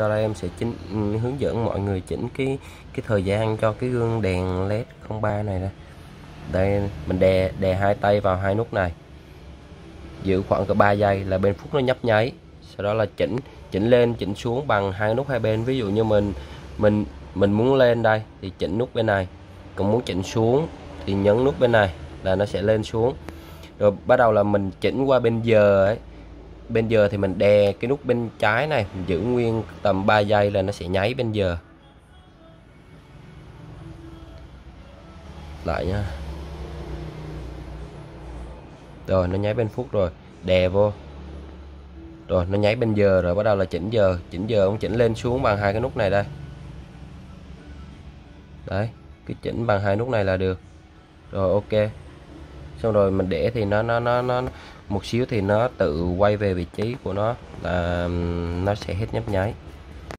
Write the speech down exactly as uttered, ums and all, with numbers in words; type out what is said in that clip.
Sau đây em sẽ chỉnh hướng dẫn mọi người chỉnh cái cái thời gian cho cái gương đèn led không ba này đây. Đây mình đè đè hai tay vào hai nút này, giữ khoảng cỡ ba giây là bên phút nó nhấp nháy. Sau đó là chỉnh chỉnh lên chỉnh xuống bằng hai nút hai bên. Ví dụ như mình mình mình muốn lên đây thì chỉnh nút bên này, còn muốn chỉnh xuống thì nhấn nút bên này là nó sẽ lên xuống. Rồi bắt đầu là mình chỉnh qua bên giờ ấy, bên giờ thì mình đè cái nút bên trái này, mình giữ nguyên tầm ba giây là nó sẽ nháy bên giờ lại nha. Rồi nó nháy bên phút rồi, đè vô rồi nó nháy bên giờ rồi. Bắt đầu là chỉnh giờ, chỉnh giờ cũng chỉnh lên xuống bằng hai cái nút này đây. Đấy, cứ chỉnh bằng hai nút này là được rồi. Ok, xong rồi mình để thì nó nó nó nó một xíu thì nó tự quay về vị trí của nó, là nó sẽ hết nhấp nháy.